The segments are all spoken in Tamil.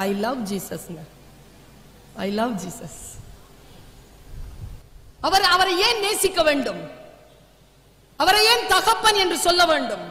ஐ லவ் ஜீசஸ்ங்க. I love Jesus. அவரை ஏன் நேசிக்க வேண்டும்? அவரை ஏன் தகப்பன் என்று சொல்ல வேண்டும்?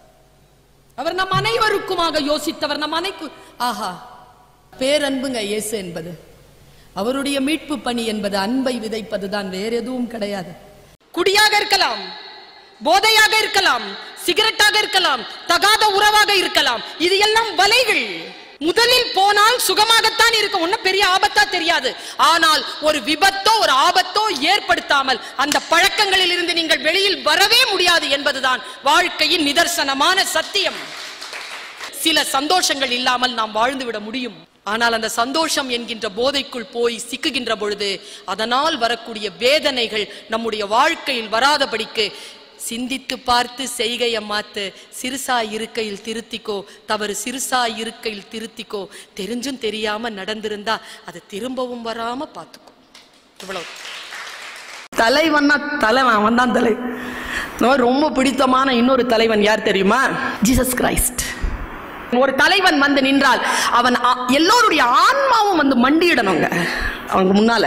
அவர் நம் அனைவருக்குமாக யோசித்தவர். நம் ஆஹா, பேரன்புங்க இயேசு என்பது. அவருடைய மீட்பு பணி என்பது அன்பை விதைப்பதுதான், வேற எதுவும் கிடையாது. குடியாக இருக்கலாம், போதையாக இருக்கலாம், சிகரெட்டாக இருக்கலாம், தகாத உறவாக இருக்கலாம், இது எல்லாம் வலைகள். முதலில் போனால் சுகமாகத்தான் இருக்கும், ஒன்னும் பெரிய ஆபத்தா தெரியாது. ஆனால் ஒரு விபத்தோ ஒரு ஆபத்தோ ஏற்படுத்தாமல் அந்த பழக்கங்களில் இருந்து நீங்கள் வெளியில் வரவே முடியாது என்பதுதான் வாழ்க்கையின் நிதர்சனமான சத்தியம். சில சந்தோஷங்கள் இல்லாமல் நாம் வாழ்ந்து விட முடியும். ஆனால் அந்த சந்தோஷம் என்கின்ற போதைக்குள் போய் சிக்குகின்ற பொழுது அதனால் வரக்கூடிய வேதனைகள் நம்முடைய வாழ்க்கையில் வராதபடிக்கு சிந்தித்து பார்த்து செய்கையை மாத்து. சிறுசா இருக்கையில் திருத்திக்கோ, தவறு சிறுசா இருக்கையில் திருத்திக்கோ. தெரிஞ்சும் தெரியாம நடந்திருந்தா அது திரும்பவும் வராம பாத்துக்கோ. இவ்வளவு. தலைவன்னா தலைவன், அவன் தான் தலை. ரொம்ப பிடித்தமான இன்னொரு தலைவன் யார் தெரியுமா? Jesus Christ. ஒரு தலைவன் வந்து நின்றால் அவன் எல்லோருடைய ஆன்மாவும் வந்து மண்டியிடணுங்க. அவங்க முன்னால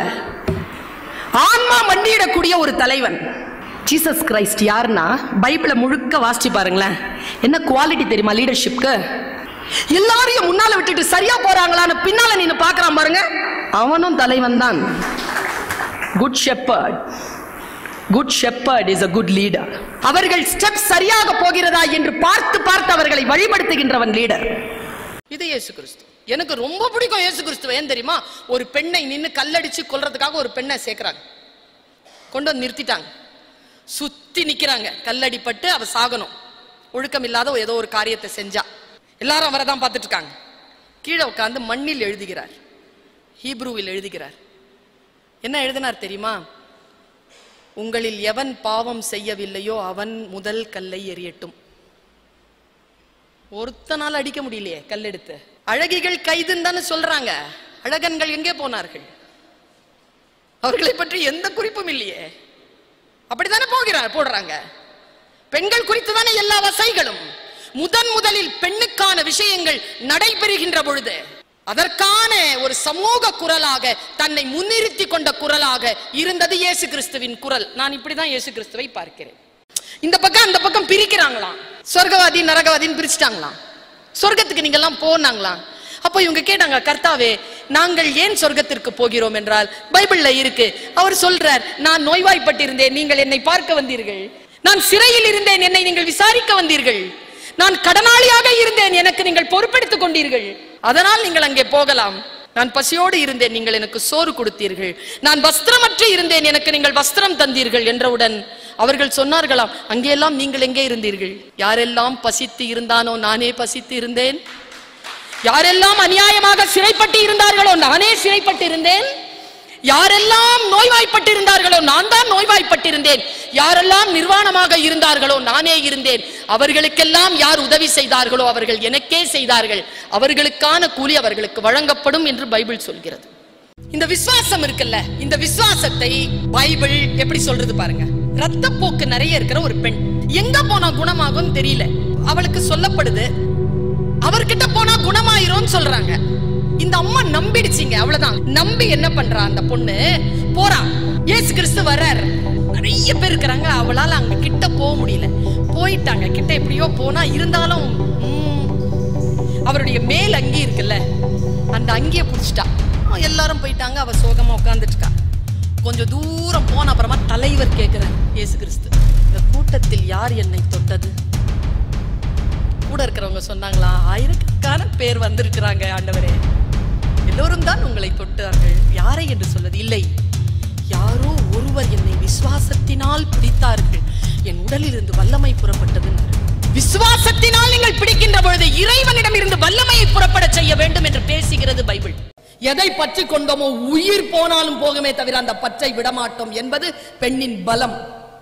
ஆன்மா மண்டியிடக்கூடிய ஒரு தலைவன் ஜீசஸ் கிரைஸ்ட். யாருன்னா, பைபிளை முழுக்க வாசிச்சு பாருங்களேன். என்ன குவாலிட்டி தெரியுமா லீடர்ஷிப்க்கு? எல்லாரையும் முன்னால விட்டுட்டு சரியா போறாங்களான்னு பின்னால நீங்க பாக்குறான் பாருங்க, அவனும் தலைவன் தான். Good shepherd. Good shepherd is a good leader. அவர்கள் ஸ்டெப் சரியாக போகிறதா என்று பார்த்து பார்த்து அவர்களை வழிபடுத்துகின்றவன் லீடர். இது இயேசு கிறிஸ்து. எனக்கு ரொம்ப பிடிக்கும் இயேசு கிறிஸ்துவை. ஏன் தெரியுமா? ஒரு பெண்ணை நின்னு கல்லடிச்சு கொல்றதுக்காக ஒரு பெண்ணை சேர்க்கிறாங்க, கொண்டு வந்து நிறுத்திட்டாங்க, சுத்தி நிக்கிறாங்க. கல்லடிப்பட்டு அவ சாகணும், ஒழுக்கம் இல்லாத ஏதோ ஒரு காரியத்தை செஞ்சா. எல்லாரும் அவரை தான் பார்த்துட்டு இருக்காங்க. கீழே உட்கார்ந்து மண்ணில் எழுதுகிறார், ஹீப்ரூவில் எழுதுகிறார். என்ன எழுதினார் தெரியுமா? உங்களில் எவன் பாவம் செய்யவில்லையோ அவன் முதல் கல்லை எறியட்டும். ஒருத்தனால அடிக்க முடியலையே கல்லெடுத்து. அழகிகள் கைதுன்னு தானே சொல்றாங்க. அழகன்கள் எங்கே போனார்கள்? அவர்களை பற்றி எந்த குறிப்பும் இல்லையே. அப்படித்தானே போடுறாங்க. பெண்கள் குறித்து தானே எல்லா வசைகளும். முதலில் பெண்ணுக்கான விஷயங்கள் நடைபெறுகின்ற பொழுது அதற்கான ஒரு சமூக குரலாக தன்னை முன்னிறுத்தி கொண்ட குரலாக இருந்தது இயேசு கிறிஸ்துவின் குரல். நான் இப்படிதான் இயேசு கிறிஸ்துவை பார்க்கிறேன். இந்த பக்கம் அந்த பக்கம் பிரிக்கிறாங்களாம். சொர்க்கவாதி நரகவாதின்னு பிரிச்சுட்டாங்களாம். சொர்க்கத்துக்கு நீங்க எல்லாம் போனாங்களாம். அப்போ இவங்க கேட்டாங்க, கர்த்தாவே நாங்கள் ஏன் சொர்க்கத்திற்கு போகிறோம் என்றால் பைபிள்ல இருக்கு. அவர் சொல்றார், நான் நோய்வாய்ப்பட்டிருந்தேன், நீங்கள் என்னை பார்க்க வந்தீர்கள். நான் சிறையில் இருந்தேன், என்னை நீங்கள் விசாரிக்க வந்தீர்கள். நான் கடனாளியாக இருந்தேன், எனக்கு நீங்கள் பொறுப்பெடுத்துக் கொண்டீர்கள், அதனால் நீங்கள் அங்கே போகலாம். நான் பசியோடு இருந்தேன், நீங்கள் எனக்கு சோறு கொடுத்தீர்கள். நான் வஸ்திரமற்று இருந்தேன், எனக்கு நீங்கள் வஸ்திரம் தந்தீர்கள் என்றவுடன் அவர்கள் சொன்னார்களாம், அங்கெல்லாம் நீங்கள் எங்கே இருந்தீர்கள்? யாரெல்லாம் பசித்து இருந்தானோ நானே பசித்து இருந்தேன். யாரெல்லாம் அநியாயமாக சிறைப்பட்டு இருந்தார்களோ நானே சிறைப்பட்டு இருந்தேன். யாரெல்லாம் நோய்வாய்ப்பட்டு இருந்தார்களோ நான் தான் நோய்வாய்ப்பட்டிருந்தேன். யாரெல்லாம் நிர்வாணமாக இருந்தார்களோ நானே இருந்தேன். அவர்களுக்கெல்லாம் யார் உதவி செய்தார்களோ அவர்கள் எனக்கே செய்தார்கள். அவர்களுக்கான கூலி அவர்களுக்கு வழங்கப்படும் என்று பைபிள் சொல்கிறது. இந்த விசுவாசம் இருக்குல்ல, இந்த விசுவாசத்தை பைபிள் எப்படி சொல்றது பாருங்க. ரத்தப்போக்கு நிறைய இருக்கிற ஒரு பெண் எங்க போனா குணமாகும் தெரியல. அவளுக்கு சொல்லப்படுது, அவர்கிட்ட போனா குணமாயிரும் சொல்றாங்க. இந்த அம்மா நம்பிடுச்சிங்க, அவ்வளவுதான். நம்பி என்ன பண்றா அந்த பொண்ணு? போறா. இயேசு கிறிஸ்து வர்றார். நிறைய பேர் இருக்கிறாங்க, அவளால அங்க கிட்ட போக முடியல. போயிட்டாங்க, கிட்ட எப்படியோ போனா, இருந்தாலும் அவருடைய மேல் அங்கி இருக்குல்ல, அந்த அங்கிய புடிச்சிட்டா. எல்லாரும் போயிட்டாங்க, அவ சோகமா உட்கார்ந்துட்டு இருக்கா. கொஞ்சம் தூரம் போன அப்புறமா தலைவர் கேட்கிறார், இயேசு கிறிஸ்து, இந்த கூட்டத்தில் யார் என்னை தொட்டது? கூட இருக்கிறவங்க சொன்னாங்களா, ஆயிரக்கணக்கான பேர் வந்திருக்கிறாங்க ஆண்டவரே, எல்லோரும் தான் உங்களை தொட்டார்கள், யாரை என்று சொல்வது இல்லை, யாரோ ஒருவர் என்னை விசுவாசத்தினால் பிடித்தார்கள், என் உடலில் இருந்து வல்லமை புறப்பட்டது. விசுவாசத்தினால் நீங்கள் பிடிக்கின்ற பொழுது இறைவனிடம் இருந்து வல்லமையை புறப்பட செய்ய வேண்டும் என்று பேசுகிறது பைபிள். எதை பற்றி கொண்டோமோ உயிர் போனாலும் போகுமே தவிர அந்த பற்றை விடமாட்டோம் என்பது பெண்ணின் பலம்.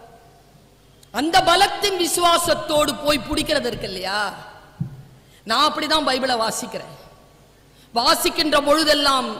அந்த பலத்தின் விசுவாசத்தோடு போய் பிடிக்கிறது இருக்கு இல்லையா? நான் அப்படிதான் பைபிளை வாசிக்கிறேன். வாசிக்கின்ற பொழுதெல்லாம்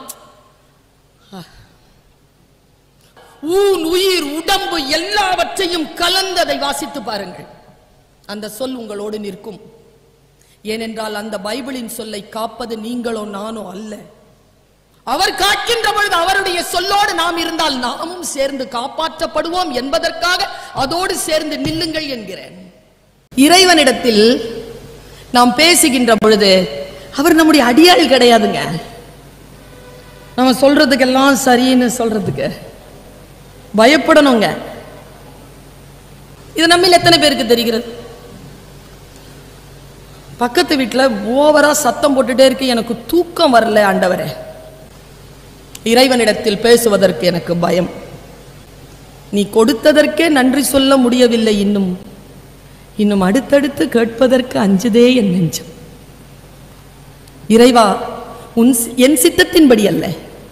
ஊன் உயிர் உடம்பு எல்லாவற்றையும் கலந்ததை வாசித்து பாருங்கள். அந்த சொல் உங்களோடு நிற்கும். ஏனென்றால் அந்த பைபிளின் சொல்லை காப்பது நீங்களோ நானோ அல்ல. அவர் காக்கின்ற பொழுது அவருடைய சொல்லோடு நாம் இருந்தால் நாமும் சேர்ந்து காப்பாற்றப்படுவோம் என்பதற்காக அதோடு சேர்ந்து நில்லுங்கள் என்கிறேன். இறைவனிடத்தில் நாம் பேசுகின்ற பொழுது அவர் நம்முடைய அடியாள் கிடையாதுங்க. நம்ம சொல்றதுக்கெல்லாம் சரின்னு சொல்றதுக்கு பயப்படணுங்க. இது நம்மில் எத்தனை பேருக்கு தெரிகிறது? பக்கத்து வீட்டுல ஓவரா சத்தம் போட்டுட்டே இருக்கு, எனக்கு தூக்கம் வரல ஆண்டவரே. இறைவனிடத்தில் பேசுவதற்கு எனக்கு பயம். நீ கொடுத்ததற்கே நன்றி சொல்ல முடியவில்லை, இன்னும் அடுத்தடுத்து கேட்பதற்கு அஞ்சுதே என் நெஞ்சம். இறைவா, என் சித்தத்தின்படி அல்ல.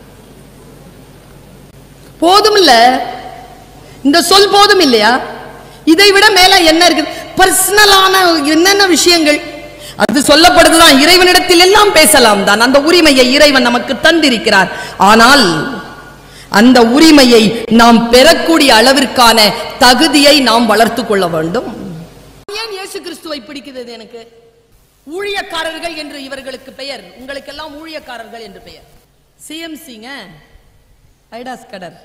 போதும் இல்ல, இந்த சொல் போதும் இல்லையா? இதை விட மேல என்ன இருக்கு? பர்சனலான என்னென்ன விஷயங்கள் அது சொல்லப்படுதுதான். இறைவனிடத்தில் எல்லாம் பேசலாம் தான். அந்த உரிமையை இறைவன் நமக்கு தந்திருக்கிறார். ஆனால் அந்த உரிமையை நாம் பெறக்கூடிய அளவிற்கான தகுதியை நாம் வளர்த்துக் கொள்ள வேண்டும். ஏன் இயேசு கிறிஸ்துவை பிடிக்கிறது எனக்கு? ஊழியக்காரர்கள் என்று இவர்களுக்கு பெயர், உங்களுக்கெல்லாம் ஊழியக்காரர்கள் என்று பெயர். சிஎம்சிங்க, ஐடாஸ் கடர்.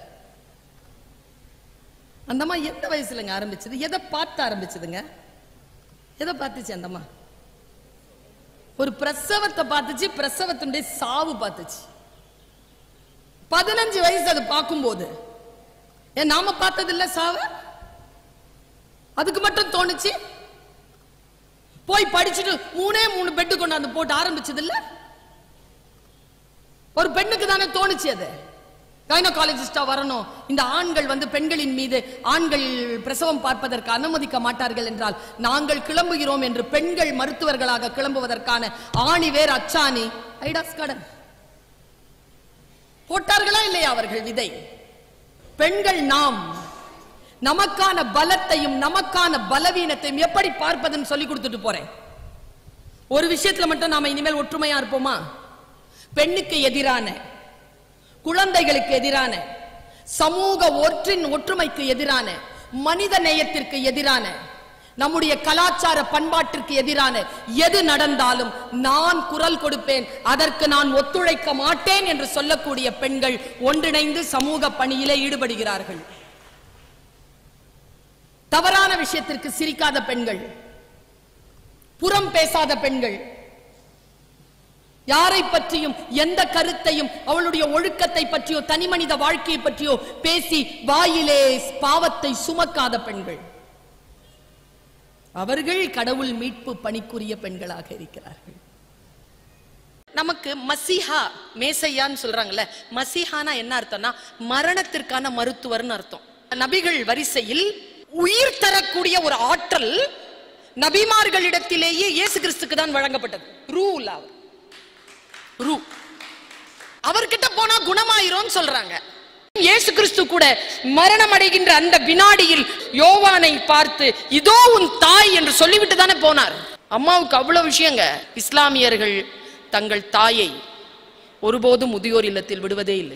அந்தம்மா எந்த வயசுலங்க ஆரம்பிச்சது? எதை பார்த்து ஆரம்பிச்சதுங்க? எதை பார்த்துச்சு அந்தம்மா? ஒரு பிரசவத்தை பார்த்துச்சு, பிரசவத்தினுடைய சாவு பார்த்துச்சு. 15 வயசு அது பார்க்கும்போது. ஏன் நாம பார்த்தது இல்ல சாவ? அதுக்கு மட்டும் தோணுச்சு. போய் படிச்சுட்டு 3 பெட்டு கொண்டாந்து போட்டு ஆரம்பிச்சது இல்ல. ஒரு பெண்ணுக்கு தானே தோணுச்சு அது. கைனகாலஜிஸ்டா வரணும், இந்த ஆண்கள் பெண்களின் மீது ஆண்கள் பிரசவம் பார்ப்பதற்கு அனுமதிக்க மாட்டார்கள் என்றால் நாங்கள் கிளம்புகிறோம் என்று பெண்கள் மருத்துவர்களாக கிளம்புவதற்கான ஆணிவேர் அச்சாணி ஐடாஸ் கடன் போட்டார்களா இல்லையா அவர்கள் விதை? பெண்கள் நாம் நமக்கான பலத்தையும் நமக்கான பலவீனத்தையும் எப்படி பார்ப்பதுன்னு சொல்லி கொடுத்துட்டு போறேன். ஒரு விஷயத்துல மட்டும் நாம இனிமேல் ஒற்றுமையா இருப்போமா? பெண்ணுக்கு எதிரான, குழந்தைகளுக்கு எதிரான, சமூக ஒற்றுமைக்கு எதிரான, மனித நேயத்திற்கு எதிரான, நம்முடைய கலாச்சார பண்பாட்டிற்கு எதிரான எது நடந்தாலும் நான் குரல் கொடுப்பேன், அதற்கு நான் ஒத்துழைக்க மாட்டேன் என்று சொல்லக்கூடிய பெண்கள் ஒன்றிணைந்து சமூக பணியிலே ஈடுபடுகிறார்கள். தவறான விஷயத்திற்கு சிரிக்காத பெண்கள், புறம் பேசாத பெண்கள், யாரை பற்றியும் எந்த கருத்தையும் அவளுடைய ஒழுக்கத்தை பற்றியோ தனிமனித வாழ்க்கையை பற்றியோ பேசி வாயிலே பாவத்தை சுமக்காத பெண்கள், அவர்கள் கடவுள் மீட்பு பணிக்குரிய பெண்களாக இருக்கிறார்கள். நமக்கு மசிஹா, மேசையான்னு சொல்றாங்கல்ல, மசிஹானா என்ன அர்த்தம்னா மரணத்திற்கான மருத்துவர்னு அர்த்தம். நபிகள் வரிசையில் உயிர் தரக்கூடிய ஒரு ஆற்றல் நபிமார்களிடத்திலேயே இயேசு கிறிஸ்துக்கு தான் வழங்கப்பட்டது. அவர்கிட்ட போனா குணமாயிரும் சொல்றாங்க. இயேசு கிறிஸ்து கூட மரணம் அடைகின்ற அந்த வினாடியில் யோவானை பார்த்து இதோ உன் தாய் என்று சொல்லிவிட்டு தானே போனார். அம்மாவுக்கு அவ்வளவு விஷயங்க. இஸ்லாமியர்கள் தங்கள் தாயை ஒருபோதும் முதியோர் இல்லத்தில் விடுவதே இல்லை,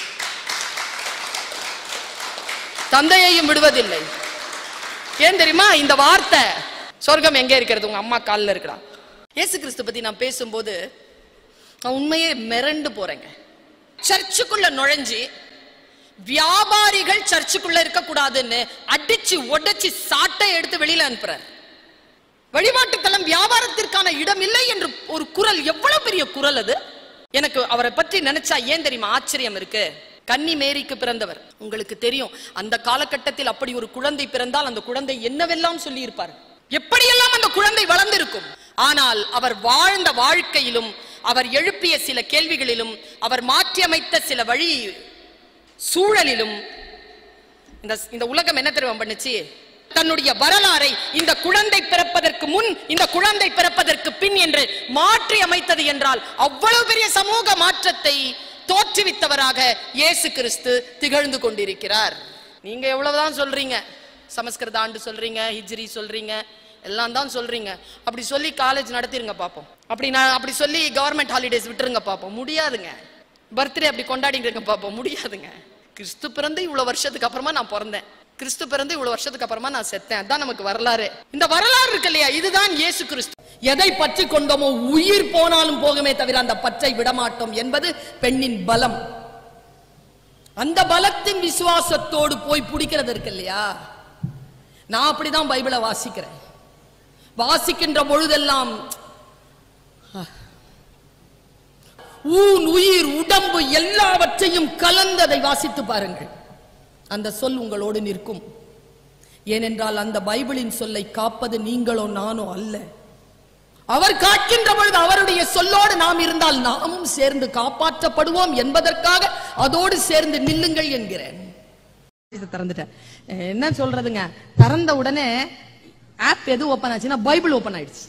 தந்தையையும் விடுவதில்லை. ஏன் தெரியுமா? இந்த வார்த்தை, சொர்க்கம் எங்க இருக்கிறது? உங்க அம்மா காலில் இருக்கிறா. இயேசு கிறிஸ்து பத்தி நான் பேசும்போது உண்மையே மிரண்டு போறேங்க. சர்ச்சுக்குள்ள நுழைஞ்சு வியாபாரிகள் சர்ச்சுக்குள்ள இருக்க கூடாதுன்னு அடிச்சு உடைச்சு சாட்டை எடுத்து வெளியில அனுப்புறார். வழிபாட்டுத்தலம் வியாபாரத்திற்கான இடம் இல்லை என்று ஒரு குரல். எவ்வளவு பெரிய குரல் அது! எனக்கு அவரை பற்றி நினைச்சா ஏன் தெரியுமா ஆச்சரியம் இருக்கு. கன்னி மேரிக்கு பிறந்தவர். உங்களுக்கு தெரியும், அந்த காலகட்டத்தில் அப்படி ஒரு குழந்தை பிறந்தால் அந்த குழந்தை என்னவெல்லாம் சொல்லி இருப்பார், எப்படியெல்லாம் அந்த குழந்தை வளர்ந்திருக்கும். ஆனால் அவர் வாழ்ந்த வாழ்க்கையிலும், அவர் எழுப்பிய சில கேள்விகளிலும், அவர் மாற்றியமைத்த சில வழி சூழலிலும் இந்த உலகம் என்ன தெரியும் பண்ணுச்சு? தன்னுடைய வரலாறை இந்த குழந்தை பிறப்பதற்கு முன், இந்த குழந்தை பிறப்பதற்கு பின் என்று மாற்றி அமைத்தது என்றால் அவ்வளவு பெரிய சமூக மாற்றத்தை தோற்றுவித்தவராக இயேசு கிறிஸ்து திகழ்ந்து கொண்டிருக்கிறார். நீங்க எவ்வளவுதான் சொல்றீங்க, சமஸ்கிருத ஆண்டு சொல்றீங்க, ஹிஜ்ரி சொல்றீங்க, எல்லாம் தான் சொல்றீங்க. அப்படி சொல்லி காலேஜ் நடத்திருங்க பாப்போம், அப்படி சொல்லி கவர்மெண்ட் ஹாலிடேஸ் விட்டுருங்க பாப்போம். முடியாதுங்க. பர்த்டே அப்படி கொண்டாடிங்க பாப்போம். முடியாதுங்க. கிறிஸ்து பிறந்து இவ்வளவு வருஷத்துக்கு அப்புறமா நான் பிறந்தேன். கிறிஸ்து பிறந்து இவ்வளவு வருஷத்துக்கு அப்புறமா நான் செத்தேன். அதான் நமக்கு வரலாறு. இந்த வரலாறு இருக்கு இல்லையா, இதுதான் இயேசு கிறிஸ்து. எதை பற்றி கொண்டோமோ உயிர் போனாலும் போகுமே தவிர அந்த பற்றை விடமாட்டோம் என்பது பெண்ணின் பலம். அந்த பலத்தின் விசுவாசத்தோடு போய் பிடிக்கிறது இருக்கு இல்லையா. நான் அப்படிதான் பைபிளை வாசிக்கிறேன். வாசிக்கின்ற பொழுதெல்லாம் ஊன் உயிர் உடம்பு எல்லாவற்றையும் கலந்ததை வாசித்து பாருங்கள். அந்த சொல் உங்களோடு நிற்கும். ஏனென்றால் அந்த பைபிளின் சொல்லை காப்பது நீங்களோ நானோ அல்ல. அவர் காக்கின்ற பொழுது அவருடைய சொல்லோடு நாம் இருந்தால் நாமும் சேர்ந்து காப்பாற்றப்படுவோம் என்பதற்காக அதோடு சேர்ந்து நில்லுங்கள் என்கிறேன். திறந்துட்டேன். என்ன சொல்றதுங்க, திறந்த உடனே ஆப் எது ஓபன் ஆச்சுன்னா பைபிள் ஓபன் ஆயிடுச்சு.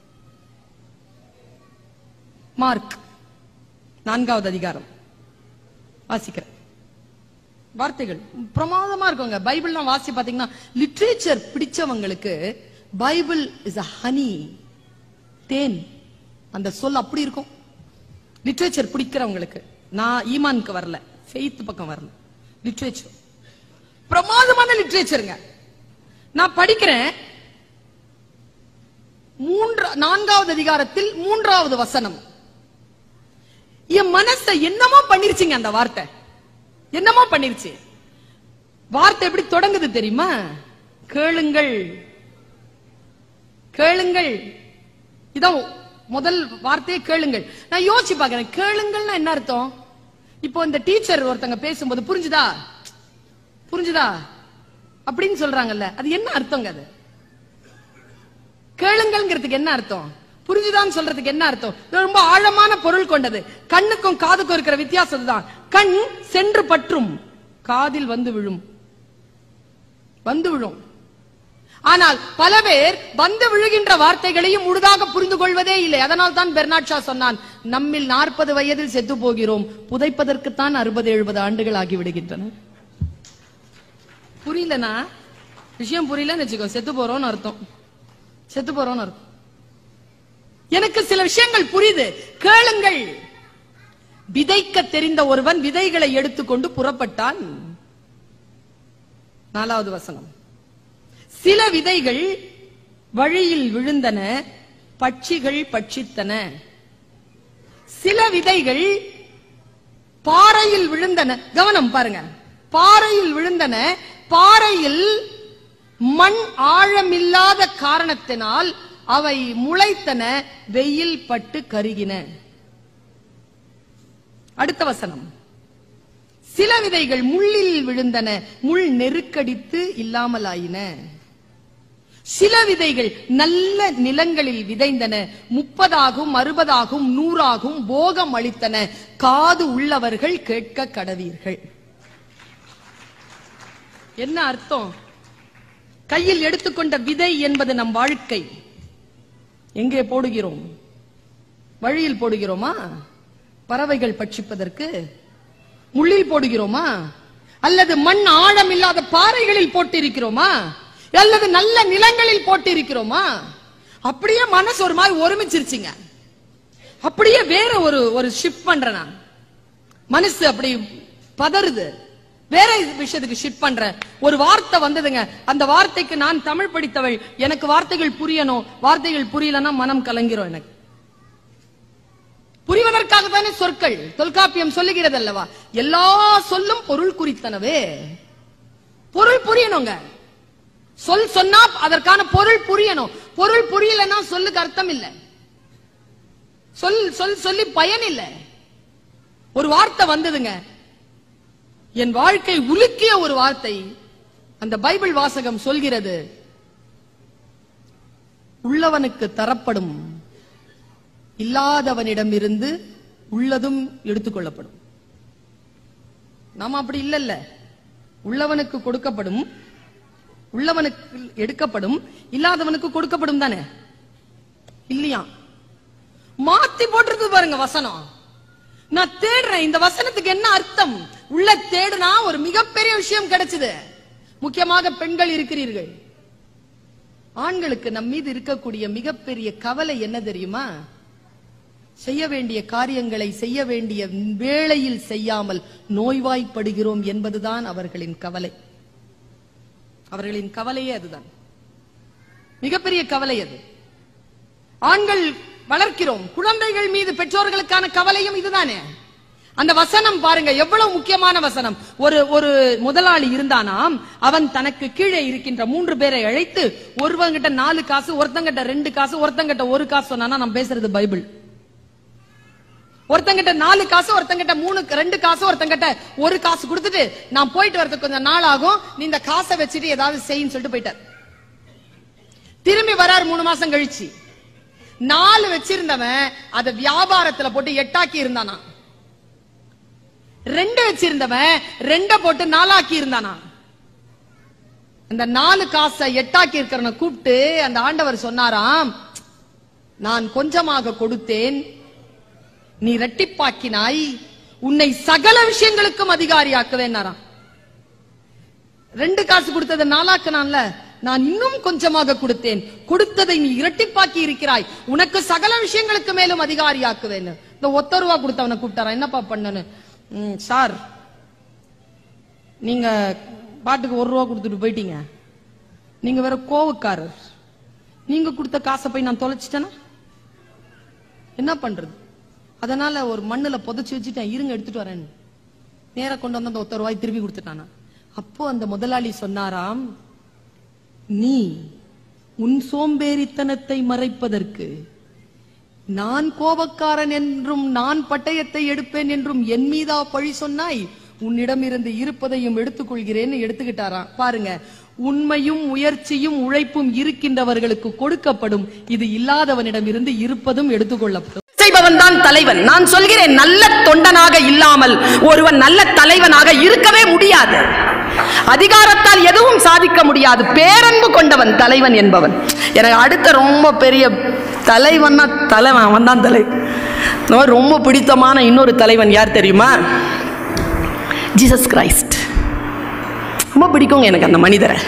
மார்க் 4வது அதிகாரம் வாசிக்கிறேன். வார்த்தைகள் பிரமாதமா இருக்குங்க. பைபிள்லாம் வாசி பாத்தீங்கன்னா, லிட்ரேச்சர் பிடிச்சவங்களுக்கு பைபிள் இஸ் a honey, தேன். அந்த சொல் அப்படி இருக்கும். லிட்ரேச்சர் பிடிக்கிறவங்களுக்கு. நான் ஈமானுக்கு வரல, ஃபெய்த் பக்கம் வரல, லிட்ரேச்சர் பிரமாதமான லிட்ரேச்சருங்க. நான் படிக்கிறேன். 4வது அதிகாரத்தில் 3வது வசனம். என் மனசை என்னமோ பண்ணிருச்சுங்க. அந்த வார்த்தை என்னமோ பண்ணிருச்சு. வார்த்தை எப்படி தொடங்குது தெரியுமா? கேளுங்கள், கேளுங்கள். இதான் முதல் வார்த்தையே, கேளுங்கள். நான் யோசிச்சு பாக்கிறேன், கேளுங்கள்னா என்ன அர்த்தம்? இப்போ இந்த டீச்சர் ஒருத்தங்க பேசும்போது புரிஞ்சுதா புரிஞ்சுதா அப்படின்னு சொல்றாங்கல்ல, அது என்ன அர்த்தங்க? அது கேளுங்கள்ங்கிறதுக்கு என்ன அர்த்தம்? புரிஞ்சுதான்னு சொல்றதுக்கு என்ன அர்த்தம்? ரொம்ப ஆழமான பொருள் கொண்டது. கண்ணுக்கும் காதுக்கும் இருக்கிற வித்தியாசம் தான். கண் சென்று பற்றும், காதில் வந்து விழும், வந்து விழும். ஆனால் பல பேர் வந்து விழுகின்ற வார்த்தைகளையும் முழுதாக புரிந்து கொள்வதே இல்லை. அதனால் தான் பெர்னாட் ஷா சொன்னான், நம்மில் 40 வயதில் செத்து போகிறோம், புதைப்பதற்குத்தான் 60-70 ஆண்டுகள் ஆகிவிடுகின்றன. புரியலனா, விஷயம் புரியலன்னு வச்சுக்கோ, செத்து போறோம்னு அர்த்தம். செத்து போறோம்னு அர்த்தம். எனக்கு சில விஷயங்கள் புரியுது. கேளுங்கள். விதைக்க தெரிந்த ஒருவன் விதைகளை எடுத்துக்கொண்டு புறப்பட்டான். 4வது வசனம். சில விதைகள் வழியில் விழுந்தன, பட்சிகள் பட்சித்தன. சில விதைகள் பாறையில் விழுந்தன. கவனம் பாருங்க, பாறையில் விழுந்தன. பாறையில் மண் ஆழமில்லாத காரணத்தினால் அவை முளைத்தன, வெயில் பட்டு கருகின. அடுத்த வசனம். சில விதைகள் முள்ளில் விழுந்தன, முள் நெருக்கடித்து இல்லாமலாயின. சில விதைகள் நல்ல நிலங்களில் விதைந்தன, 30ஆகும் 60ஆகும் 100ஆகும் போகம் அளித்தன. காது உள்ளவர்கள் கேட்க கடவீர்கள். என்ன அர்த்தம்? கையில் எடுத்துக்கொண்ட விதை என்பது நம் வாழ்க்கை. எங்கே போடுகிறோம்? வழியில் போடுகிறோமா? பறவைகள் பட்சிப்பதற்கு முள்ளில் போடுகிறோமா? அல்லது மண் ஆழம் இல்லாத பாறைகளில் போட்டிருக்கிறோமா? அல்லது நல்ல நிலங்களில் போட்டிருக்கிறோமா? அப்படியே மனசு ஒரு மாதிரி ஒருமிச்சிருச்சுங்க. அப்படியே வேற ஒரு ஷிஃப்ட் பண்றேன் நான். மனசு அப்படி பதறுது, வேற விஷயத்துக்கு ஷிஃப்ட் பண்ற. ஒரு வார்த்தை வந்ததுங்க, அந்த வார்த்தைக்கு நான் தமிழ் படித்தவள், எனக்கு வார்த்தைகள் புரியணும். வார்த்தைகள் புரியலன்னா மனம் கலங்கிறோம். எனக்கு புரிவதற்காக தானே சொற்கள். தொல்காப்பியம் சொல்லுகிறது அல்லவா, எல்லா சொல்லும் பொருள் குறித்தனவே. பொருள் புரியணுங்க. சொல் சொன்னா அதற்கான பொருள் புரியணும். பொருள் புரியலன்னா சொல்லுக்கு அர்த்தம் இல்லை. சொல்லி பயன் இல்லை. ஒரு வார்த்தை வந்ததுங்க, என் வாழ்க்கை உலுக்கிய ஒரு வார்த்தை. அந்த பைபிள் வாசகம் சொல்கிறது, உள்ளவனுக்கு தரப்படும், இல்லாதவனிடம் இருந்து உள்ளதும் எடுத்துக்கொள்ளப்படும். நாம அப்படி இல்லல்ல. உள்ளவனுக்கு கொடுக்கப்படும், உள்ளவனுக்கு எடுக்கப்படும், இல்லாதவனுக்கு கொடுக்கப்படும் தானே இல்லையா? மாத்தி போட்டிருக்கு பாருங்க வசனம். நான் தேடுறேன் இந்த வசனத்துக்கு என்ன அர்த்தம். உள்ள தேடுனா ஒரு மிகப்பெரிய விஷயம் கிடைச்சது. முக்கியமாக பெண்கள் இருக்கிறீர்கள். ஆண்களுக்கு நம் மீது இருக்கக்கூடிய மிகப்பெரிய கவலை என்ன தெரியுமா? செய்ய வேண்டிய காரியங்களை செய்ய வேண்டிய வேளையில் செய்யாமல் நோய்வாய்ப்படுகிறோம் என்பதுதான் அவர்களின் கவலை. அவர்களின் கவலையே அதுதான், மிகப்பெரிய கவலை அது. ஆண்கள் வளர்க்கிறோம், குழந்தைகள் மீது பெற்றோர்களுக்கான கவலையும் இதுதானே. அந்த வசனம் பாருங்க, எவ்வளவு முக்கியமான வசனம். ஒரு முதலாளி இருந்தானாம், அவன் தனக்கு கீழே இருக்கின்ற 3 பேரை அழைத்து, ஒருவங்கிட்ட 4 காசு, ஒருத்தங்கிட்ட 2 காசு, ஒருத்தங்கிட்ட 1 காசு சொன்னானா, நான் பேசுறது பைபிள். ஒருத்தங்கிட்ட 4 காசு, ஒருத்தங்கிட்ட 2 காசு, ஒருத்தங்கிட்ட 1 காசு கொடுத்துட்டு, நான் போயிட்டு வரதுக்கு கொஞ்சம் நாள் ஆகும், நீ இந்த காசை வச்சுட்டு ஏதாவது செய்யின்னு சொல்லிட்டு போயிட்டார். திரும்பி வரார் 3 மாசம் கழிச்சு. 4 வச்சிருந்தவன் அதை வியாபாரத்துல போட்டு 8 ஆக்கி இருந்தானா. 2 வச்சிருந்தவன் 2 போட்டு 4 ஆக்கி இருந்தானா. அந்த 4 காசை 8 ஆக்கி இருக்கிறவனை கூப்பிட்டு அந்த ஆண்டவர் சொன்னாராம், நான் கொஞ்சமாக கொடுத்தேன், நீ இரட்டிப்பாக்கினாய், உன்னை சகல விஷயங்களுக்கும் அதிகாரியாக்குவேன்னாராம். 2 காசு கொடுத்ததை 4 ஆக்குனான்ல, நான் இன்னும் கொஞ்சமாக கொடுத்தேன், கொடுத்ததை நீ இரட்டிப்பாக்கி இருக்கிறாய், உனக்கு சகல விஷயங்களுக்கு மேலும் அதிகாரியாக்குவேன். இந்த 1 ரூபா கொடுத்தவனை கூப்பிட்டாரா, என்னப்பா பண்ணனு? சார், நீங்க பாட்டுக்கு 1 ரூபா கொடுத்துட்டு போயிட்டீங்க, நீங்க வேற கோவக்காரர், நீங்க கொடுத்த காசை போய் நான் தொலைச்சிட்டேனா என்ன பண்றது? அதனால ஒரு மண்ணுல புதைச்சு வச்சுட்டேன், இருங்க எடுத்துட்டு வரேன். நேர கொண்டு வந்து அந்த 1 ரூபாய் திருப்பி கொடுத்துட்டானா. அப்போ அந்த முதலாளி சொன்னாராம், நீ உன் சோம்பேறித்தனத்தை மறைப்பதற்கு நான் கோபக்காரன் என்றும் நான் பட்டயத்தை எடுப்பேன் என்றும் என் மீதா பழி சொன்னாய், உன்னிடம் இருந்து இருப்பதையும் எடுத்துக்கொள்கிறேன்னு எடுத்துக்கிட்டாராம். பாருங்க, உண்மையும் முயற்சியும் உழைப்பும் இருக்கின்றவர்களுக்கு கொடுக்கப்படும், இது இல்லாதவனிடம் இருந்து இருப்பதும் எடுத்துக்கொள்ளப்படும். செய்பவன் தான் தலைவன். நான் சொல்கிறேன், நல்ல தொண்டனாக இல்லாமல் ஒருவன் நல்ல தலைவனாக இருக்கவே முடியாது. அதிகாரத்தால் எதுவும் சாதிக்க முடியாது. பேரன்பு கொண்டவன் தலைவன் என்பவன். எனக்கு அடுத்த ரொம்ப பெரிய தலைவன்னா தலைவன், அவன் தான் தலைவன். ரொம்ப பிடித்தமான இன்னொரு தலைவன் யார் தெரியுமா? Jesus Christ. ரொம்ப பிடிக்குங்க எனக்கு அந்த மனிதரை.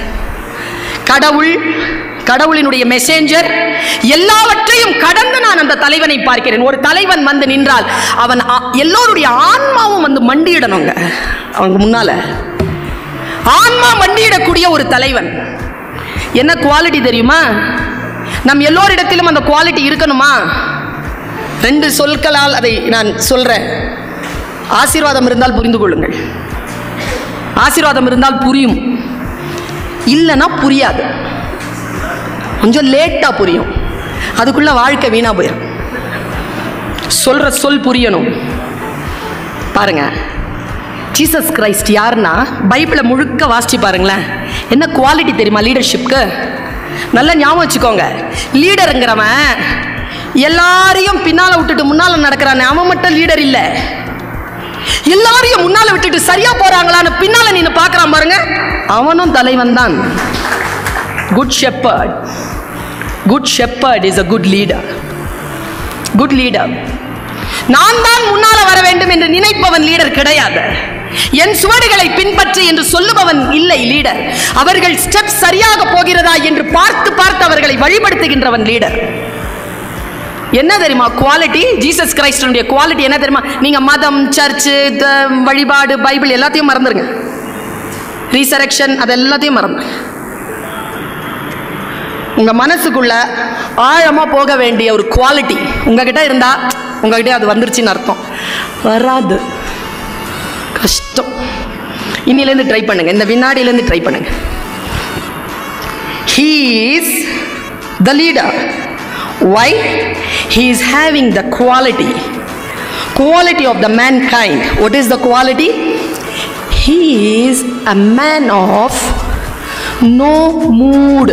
கடவுளினுடைய மெசேஞ்சர், எல்லாவற்றையும் கடந்து நான் அந்த தலைவனை பார்க்கிறேன். ஒரு தலைவன் வந்து நின்றால் அவன் எல்லோருடைய ஆன்மாவும் வந்து மண்டியிடணுங்க அவங்க முன்னால. ஆன்மா மண்டியிடக்கூடிய ஒரு தலைவன். என்ன குவாலிட்டி தெரியுமா? நம் எல்லோரிடத்திலும் அந்த குவாலிட்டி இருக்கணுமா? 2 சொற்களால் அதை நான் சொல்றேன். ஆசீர்வாதம் இருந்தால் புரிந்து கொள்ளுங்கள். ஆசீர்வாதம் இருந்தால் புரியும், இல்லைன்னா புரியாது. கொஞ்சம் லேட்டா புரியும், அதுக்குள்ள வாழ்க்கை வீணா போயிடும். சொல்ற சொல் புரியணும். பாருங்க, ஜீசஸ் கிரைஸ்ட் யாருன்னா, பைபிளை முழுக்க வாசிச்சு பாருங்களேன். என்ன குவாலிட்டி தெரியுமா லீடர்ஷிப்க்கு? நல்லா ஞாபகம் வச்சுக்கோங்க. லீடருங்கிறவன் எல்லாரையும் பின்னால விட்டுட்டு முன்னால நடக்கிறான், அவன் மட்டும் லீடர் இல்ல. எல்லாரையும் முன்னால விட்டுட்டு சரியா போறாங்களான்னு பின்னால நீங்க பாக்குறான் பாருங்க, அவனும் தலைவன் தான். Good shepherd. Good shepherd is a good leader. Good leader. நான் தான் முன்னால வர வேண்டும் என்று நினைப்பவன் லீடர் கிடையாது. என் சுவடுகளை பின்பற்றி என்று சொல்லுபவன் இல்லை லீடர். அவர்கள் ஸ்டெப் சரியாக போகிறதா என்று பார்த்து பார்த்து அவர்களை வழிபடுத்துகின்றவன் லீடர். என்ன தெரியுமா குவாலிட்டி? ஜீசஸ் கிரைஸ்டனுடைய குவாலிட்டி என்ன தெரியுமா? நீங்க மதம், சர்ச்சு, வழிபாடு, பைபிள் எல்லாத்தையும் மறந்துருங்க. ரீசரெக்ஷன் அது எல்லாத்தையும் மறந்து உங்க மனசுக்குள்ள ஆழமா போக வேண்டிய ஒரு குவாலிட்டி உங்ககிட்ட இருந்தா, உங்ககிட்ட அது வந்துருச்சுன்னு அர்த்தம். வராது, கஷ்டம். இன்னிலேருந்து ட்ரை பண்ணுங்க, இந்த வினாடியிலேருந்து ட்ரை பண்ணுங்க. He is the leader. Why? He is having the quality of the mankind. What is the quality? He is a man of no mood.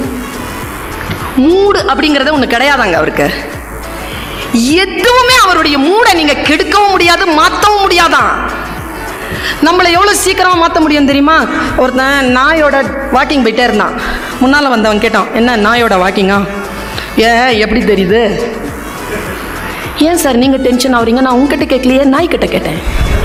Mood அப்படிங்கறத ஒண்ணு கிடையாதாங்க அவருக்கு. எதுவுமே அவருடைய மூடை நீங்க கெடுக்கவும் முடியாது, மாற்றவும் முடியாதான். நம்மளை எவ்வளவு சீக்கிரமா மாற்ற முடியும் தெரியுமா? ஒருத்தன் நாயோட வாக்கிங் போயிட்டே இருந்தான். முன்னால வந்தவன் கேட்டான், என்ன நாயோட வாக்கிங்கா? எப்படி தெரியுது? ஏன் சார் நீங்க டென்ஷன் ஆகுறீங்க? நான் உங்ககிட்ட கேட்கலையே, நாய் கிட்ட கேட்டேன்.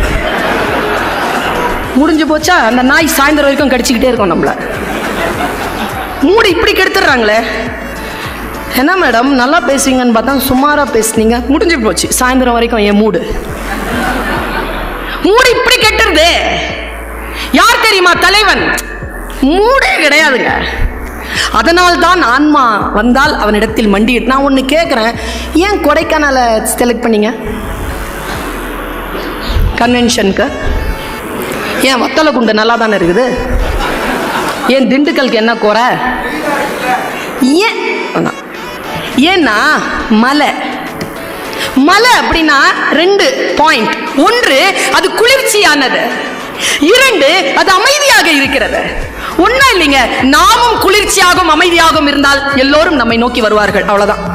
முடிஞ்சு போச்சா? அந்த நாய் சாயந்தரம் வரைக்கும் கடிச்சுக்கிட்டே இருக்கும் நம்மள. மூடு இப்படி கெடுத்துடுறாங்களே. என்ன மேடம் நல்லா பேசுவீங்கன்னு பார்த்தா சுமாரா பேசுனீங்க, முடிஞ்சு போச்சு சாயந்தரம் வரைக்கும். என் மூடு இப்படி கெட்டுறது. யார் தெரியுமா தலைவன்? மூடே கிடையாதுங்க. அதனால்தான் ஆன்மா வந்தால் அவனிடத்தில் மண்டிட்டு. நான் ஒன்று கேட்குறேன், ஏன் கொடைக்கானலை செலக்ட் பண்ணீங்க கன்வென்ஷனுக்கு? ஏன் வத்தலகுண்டு நல்லா தானே இருக்குது? ஏன் திண்டுக்கலுக்கு என்ன குறை? ஏன்னா மலை மலை அப்படின்னா 2 பாயிண்ட். 1, அது குளிர்ச்சியானது. 2, அது அமைதியாக இருக்கிறது. ஒன்னும் இல்லைங்க, நாமும் குளிர்ச்சியாகவும் அமைதியாகவும் இருந்தால் எல்லோரும் நம்மை நோக்கி வருவார்கள். அவ்வளவுதான்.